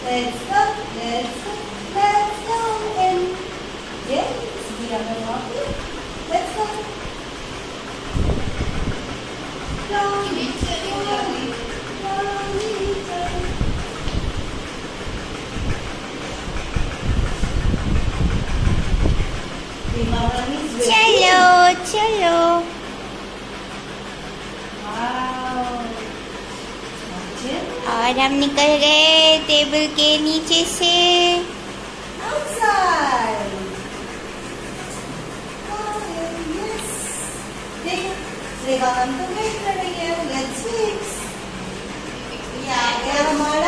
Let's go. Let's go. Let's go. And yes, we are walking. Let's go. Slowly, slowly, slowly. चलो चलो और हम निकल गए टेबल के नीचे से outside. Oh, yes. देखो हम तो वेट कर रही है. Let's fix. ये आ गया हमारा